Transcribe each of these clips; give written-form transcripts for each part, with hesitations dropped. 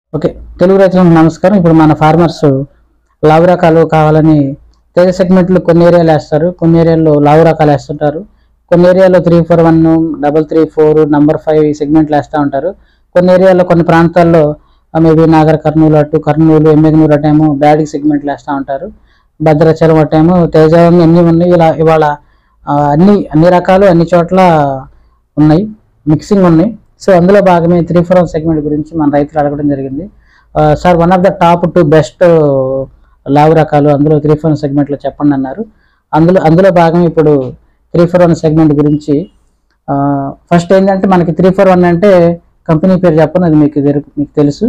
Okay, Telugu రైతులకు నమస్కారం. ఇప్పుడు మన ఫార్మర్స్ లావు రకాలు కావాలని తేజ సెగ్మెంట్లు కొన్ని ఏరియాలు వేస్తారు, కొన్ని ఏరియాల్లో లావు రకాలు వేస్తుంటారు, కొన్ని ఏరియాలో 341, 334, నంబర్ 5 ఈ సెగ్మెంట్లు వేస్తూ ఉంటారు. కొన్ని ఏరియాలో కొన్ని ప్రాంతాల్లో మేబీ నాగర్ కర్నూలు అటు కర్నూలు ఎమ్మెగనూరు అటేమో బ్యాడీ సెగ్మెంట్లు వేస్తూ ఉంటారు, భద్రాచలం అటేమో తేజ అన్నీ ఉన్నాయి. ఇలా ఇవాళ అన్ని రకాలు అన్ని చోట్ల ఉన్నాయి, మిక్సింగ్ ఉన్నాయి. సో అందులో భాగమే 341 సెగ్మెంట్ గురించి మన రైతులు అడగడం జరిగింది. Sir, one of the top 2 best లావు రకాలు అందులో 341 సెగ్మెంట్లో చెప్పండి అన్నారు. అందులో భాగం ఇప్పుడు 341 సెగ్మెంట్ గురించి. ఫస్ట్ ఏంటంటే మనకి 341 అంటే కంపెనీ పేరు చెప్పను, అది మీకు తెలుసు.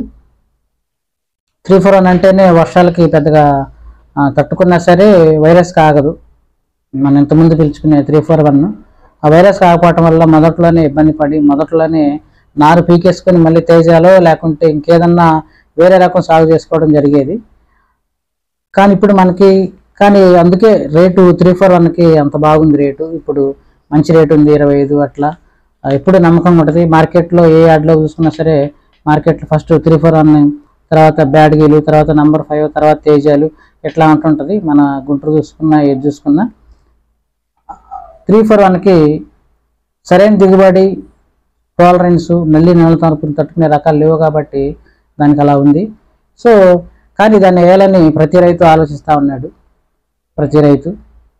341 అంటేనే వర్షాలకి పెద్దగా తట్టుకున్నా సరే వైరస్ కాగదు. మనం ఇంతకుముందు పిలుచుకునే 341 ఆ వైరస్ కాకపోవటం వల్ల మొదట్లోనే ఇబ్బంది పడి మొదట్లోనే నారు పీకేసుకొని మళ్ళీ తేజాలో లేకుంటే ఇంకేదన్నా వేరే రకం సాగు చేసుకోవడం జరిగేది. కానీ ఇప్పుడు కానీ అందుకే రేటు 341కి అంత బాగుంది. రేటు ఇప్పుడు మంచి రేటు ఉంది, 25 అట్లా. ఎప్పుడు నమ్మకం ఉంటుంది మార్కెట్లో. ఏ యాడ్లో చూసుకున్నా సరే మార్కెట్లో ఫస్ట్ 341, తర్వాత బ్యాడ్గీలు, తర్వాత నంబర్ 5, తర్వాత తేజాలు ఎట్లా ఉంటుంటుంది. మన గుంటూరు చూసుకున్నా ఏది చూసుకున్నా 341కి సరైన దిగుబడి, టాలరెన్స్, నల్లి నల్లతార్పుని తట్టుకునే రకాలు లేవు కాబట్టి దానికి అలా ఉంది. సో కానీ దాన్ని వేయాలని ప్రతి రైతు ఆలోచిస్తూ ఉన్నాడు, ప్రతి రైతు.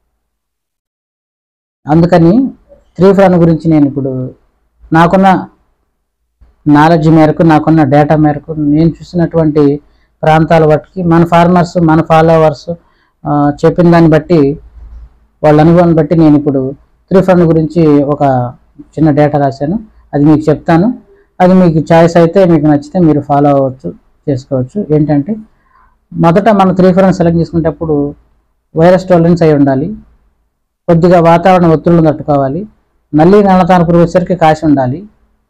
అందుకని 341 గురించి నేను ఇప్పుడు నాకున్న నాలెడ్జ్ మేరకు, నాకున్న డేటా మేరకు, నేను చూసినటువంటి ప్రాంతాల బట్టి, మన ఫార్మర్స్, మన ఫాలోవర్స్ చెప్పిన దాన్ని బట్టి, వాళ్ళ అనుభవాన్ని బట్టి నేను ఇప్పుడు 341 గురించి ఒక చిన్న డేటా రాశాను. అది మీకు చెప్తాను. అది మీకు చాయిస్ అయితే, మీకు నచ్చితే మీరు ఫాలో అవ్వచ్చు, చేసుకోవచ్చు. ఏంటంటే మొదట మనం 341 సెలెక్ట్ చేసుకునేటప్పుడు వైరస్ టాలరెన్స్ అయి ఉండాలి, కొద్దిగా వాతావరణ ఒత్తిళ్లను తట్టుకోవాలి, నల్లి నల్లతాను పురుగు వచ్చేసరికి కాసి ఉండాలి,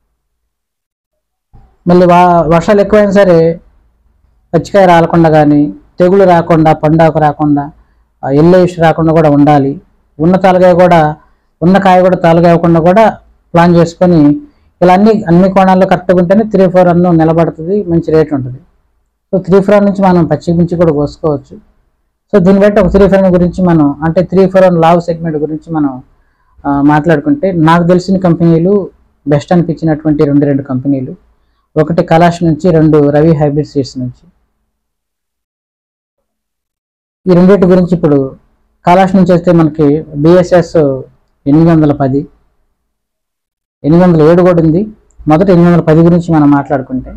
మళ్ళీ వర్షాలు ఎక్కువైనా సరే పచ్చికాయ రాలకుండా కానీ, తెగులు రాకుండా, పండాకు రాకుండా, ఎల్లోయిష్ రాకుండా కూడా ఉండాలి. ఉన్న కాయ కూడా తాలుగాయకుండా కూడా ప్లాన్ చేసుకొని ఇలా అన్ని కోణాల్లో కరెక్ట్గా ఉంటేనే 341 నిలబడుతుంది, మంచి రేట్ ఉంటుంది. సో 341 నుంచి మనం పచ్చి మించి కూడా కోసుకోవచ్చు. సో దీన్ని బట్టి ఒక 341 గురించి మనం, అంటే 341 లావ్ సెగ్మెంట్ గురించి మనం మాట్లాడుకుంటే, నాకు తెలిసిన కంపెనీలు బెస్ట్ అనిపించినటువంటి రెండు కంపెనీలు, ఒకటి కలాష్ నుంచి, 2 రవి హైబ్రిడ్ సీడ్స్ నుంచి. ఈ రెండింటి గురించి ఇప్పుడు కలాష్ నుంచి వస్తే మనకి BSS 810, 807 కూడా ఉంది. మొదట 810 గురించి మనం మాట్లాడుకుంటే,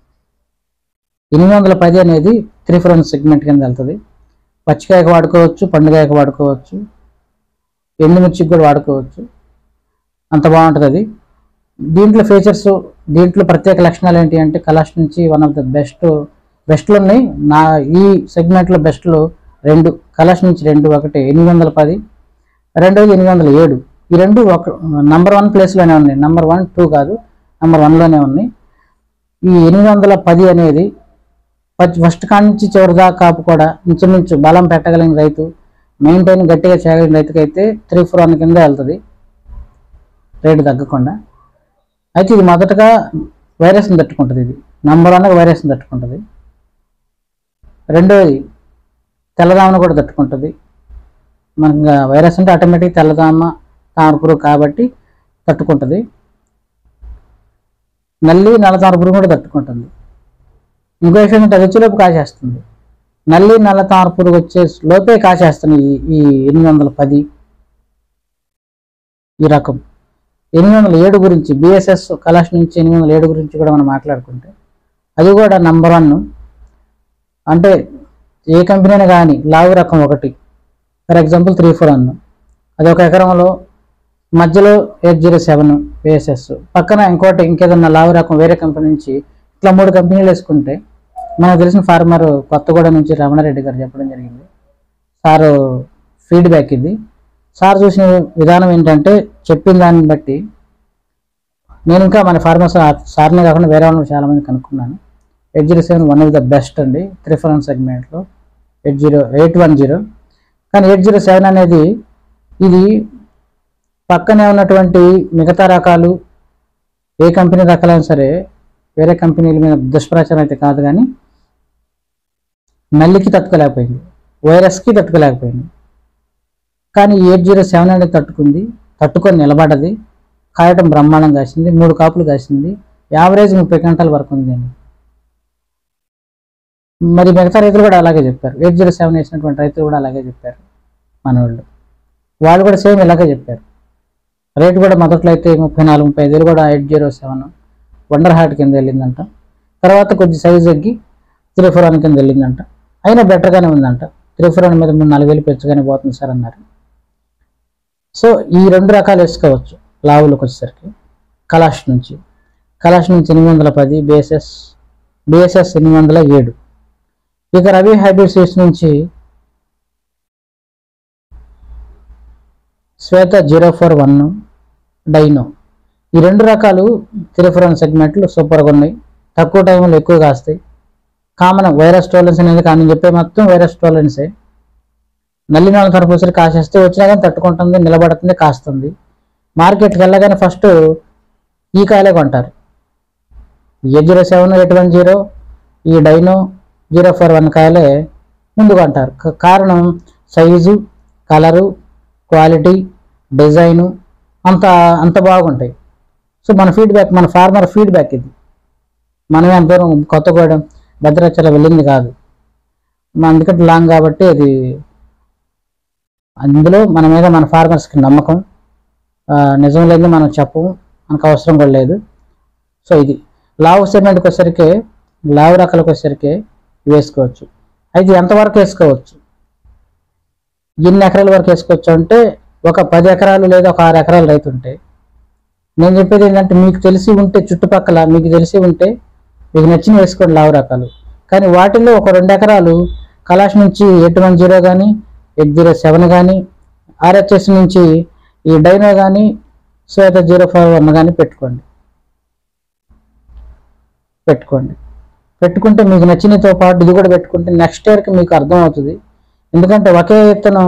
810 అనేది 341 సెగ్మెంట్ కింద వెళ్తుంది. పచ్చికాయకు వాడుకోవచ్చు, పండుగాయకు వాడుకోవచ్చు, ఎండుమిర్చికి కూడా వాడుకోవచ్చు. అంత బాగుంటుంది అది. దీంట్లో ఫీచర్స్, దీంట్లో ప్రత్యేక లక్షణాలు ఏంటి అంటే, కలాష్ నుంచి వన్ ఆఫ్ ద బెస్ట్లు ఉన్నాయి. ఈ సెగ్మెంట్లో బెస్ట్లు 2, కలాష్ నుంచి 2, ఒకటి 810, రెండోది 807. ఈ రెండు నంబర్ 1 ప్లేస్లోనే ఉన్నాయి, నంబర్ 1, 2 కాదు, నంబర్ 1లోనే ఉన్నాయి. ఈ 810 అనేది ఫస్ట్ కాడి నుంచి చివరి దాకా కాపు కూడా ఇంచుమించు బలం పెట్టగలిగిన రైతు, మెయింటైన్ గట్టిగా చేయగలిగిన రైతుకైతే 341 కింద వెళ్తుంది, రేటు తగ్గకుండా. అయితే ఇది మొదటగా వైరస్ని తట్టుకుంటుంది. ఇది నంబర్ 1 వైరస్ని తట్టుకుంటుంది. రెండోది తెల్లదామను కూడా తట్టుకుంటుంది. మనకి వైరస్ అంటే ఆటోమేటిక్ తెల్లదామ, తామరపురుగు కాబట్టి తట్టుకుంటుంది. నల్లి నల్లతామరపురుగు కూడా తట్టుకుంటుంది. ఇంకో విషయం అంటే రుచిలోపు కాసేస్తుంది. నల్లి నల్ల తామరపురుగు వచ్చే లోపే కాసేస్తుంది ఈ 810 ఈ రకం. 807 గురించి, BSS కలాష్ నుంచి 807 గురించి కూడా మనం మాట్లాడుకుంటే, అది కూడా నంబర్ 1. అంటే ఏ కంపెనీ అయినా కానీ లావు రకం ఒకటి, ఫర్ ఎగ్జాంపుల్ 341, అది ఒక ఎకరంలో మధ్యలో 807 BSS, పక్కన ఇంకేదన్నా లావు రకం వేరే కంపెనీ నుంచి, ఇట్లా 3 కంపెనీలు వేసుకుంటే, మనకు తెలిసిన ఫార్మర్ కొత్తగూడ నుంచి రమణారెడ్డి గారు చెప్పడం జరిగింది. సారు ఫీడ్బ్యాక్ ఇది. సార్ చూసిన విధానం ఏంటంటే, చెప్పిన దాన్ని బట్టి నేను ఇంకా మన ఫార్మర్స్ సార్నే కాకుండా వేరే వాళ్ళు చాలామంది కనుక్కున్నాను. 807 వన్ ఆఫ్ ద బెస్ట్ అండి 341 సెగ్మెంట్లో. 810 కానీ 807 అనేది ఇది పక్కనే ఉన్నటువంటి మిగతా రకాలు, ఏ కంపెనీ రకాలైనా సరే వేరే కంపెనీల మీద దుష్ప్రచారం అయితే కాదు, కానీ నల్లికి తట్టుకోలేకపోయింది, వైరస్కి తట్టుకోలేకపోయింది. కానీ 807 అనేది తట్టుకొని నిలబడ్డది. కాయటం బ్రహ్మాండం కాసింది, 3 కాపులు కాసింది, యావరేజ్ 30 క్వింటాల వరకు ఉంది అని. మరి మిగతా రైతులు కూడా అలాగే చెప్పారు, 807 వేసినటువంటి రైతులు కూడా అలాగే చెప్పారు. మన వాళ్ళు కూడా సేమ్ ఇలాగే చెప్పారు. రేటు కూడా మొదట్లో అయితే 34-35 కూడా 807 వండర్ హార్ట్ కింద వెళ్ళిందంట. తర్వాత కొద్ది సైజు తగ్గి 341 కింద వెళ్ళిందంట. అయినా బెటర్గానే ఉందంట. 341 మీద 3-4 వేలు పెంచగానే పోతుంది సార్ అన్నారు. సో ఈ 2 రకాలు వేసుకోవచ్చు. లావులకు వచ్చేసరికి కలాష్ నుంచి 810, బిఎస్ఎస్ 807. ఇక రవి హైబ్రిడ్ సీడ్స్ నుంచి శ్వేత 041, డైనో, ఈ 2 రకాలు 341 సెగ్మెంట్లు సూపర్గా ఉన్నాయి. తక్కువ టైంలో ఎక్కువ కాస్తాయి. కామన్ వైరస్ టోలెన్స్ అనేది కానీ చెప్పే మొత్తం వైరస్ టోలెన్సే. నల్లి నాలుగు తరపుసరి కాసేస్తే వచ్చినా కానీ తట్టుకుంటుంది, నిలబడుతుంది, కాస్తుంది. మార్కెట్కి వెళ్ళగానే ఫస్ట్ ఈ కాయలే కొంటారు. 807, 810, ఈ డైనో 041 కాయలే ముందు కొంటారు. కారణం సైజు, కలరు, క్వాలిటీ, డిజైను అంత బాగుంటాయి. సో మన ఫీడ్బ్యాక్, మన ఫార్మర్ ఫీడ్బ్యాక్ ఇది. మనమే అంత దూరం కొత్తగూడెం, భద్రాచలం వెళ్ళింది కాదు, అందుకంటే లాంగ్ కాబట్టి అది. అందులో మన మీద మన ఫార్మర్స్కి నమ్మకం, నిజం లేదు మనం చెప్పము, మనకు అవసరం కూడా లేదు. సో ఇది లావు సెగ్మెంట్కి వచ్చేసరికి, లావు రకాలకు వచ్చేసరికి వేసుకోవచ్చు. అయితే ఎంతవరకు వేసుకోవచ్చు, ఎన్ని ఎకరాల వరకు వేసుకోవచ్చు అంటే, ఒక 10 ఎకరాలు లేదా ఒక 6 ఎకరాలు రైతు ఉంటే, నేను చెప్పేది ఏంటంటే మీకు తెలిసి ఉంటే, చుట్టుపక్కల మీకు తెలిసి ఉంటే మీకు నచ్చిన వేసుకోండి లావు రకాలు. కానీ వాటిల్లో ఒక 2 ఎకరాలు కలాష్ నుంచి 810 కానీ 807 కానీ, ఆర్హెచ్ఎస్ నుంచి ఈ డైనో కానీ శ్వేత 041 కానీ పెట్టుకుంటే మీకు నచ్చినతో పాటు ఇది కూడా పెట్టుకుంటే నెక్స్ట్ ఇయర్కి మీకు అర్థం అవుతుంది. ఎందుకంటే ఒకే విత్తనం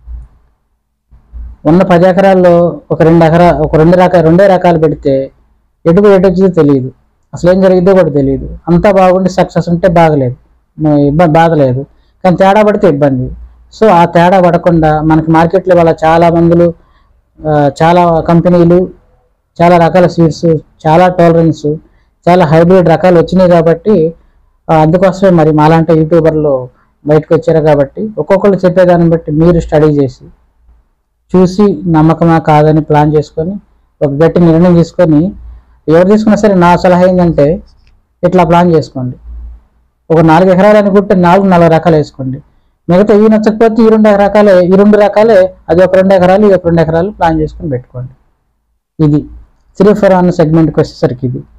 ఉన్న 10 ఎకరాల్లో ఒక 2 రకాలు పెడితే ఎటు వచ్చిందో తెలియదు, అసలు ఏం జరిగిద్దో కూడా తెలియదు. అంతా బాగుండి సక్సెస్ ఉంటే బాధలేదు, కానీ తేడా పడితే ఇబ్బంది. సో ఆ తేడా పడకుండా మనకి మార్కెట్లో వాళ్ళ చాలా మందులు, చాలా కంపెనీలు, చాలా రకాల సీడ్స్, చాలా టాలరెన్స్, చాలా హైబ్రిడ్ రకాలు వచ్చినాయి. కాబట్టి అందుకోసమే మరి మాలాంటి యూట్యూబర్లు బయటకు వచ్చారు. కాబట్టి ఒక్కొక్కరు చెప్పేదాన్ని బట్టి మీరు స్టడీ చేసి చూసి నమ్మకమా కాదని ప్లాన్ చేసుకొని ఒక గట్టి నిర్ణయం తీసుకొని, ఎవరు తీసుకున్నా సరే నా సలహా ఏంటంటే ఇట్లా ప్లాన్ చేసుకోండి. ఒక 4 ఎకరాలు అనుకుంటే 4 రకాలు వేసుకోండి. మిగతా ఇవి నచ్చకపోతే ఈ 2 రకాలే అది ఒక 2 ఎకరాలు, ఇది ఒక 2 ఎకరాలు ప్లాన్ చేసుకొని పెట్టుకోండి. ఇది 341 సెగ్మెంట్కి వచ్చేసరికి ఇది.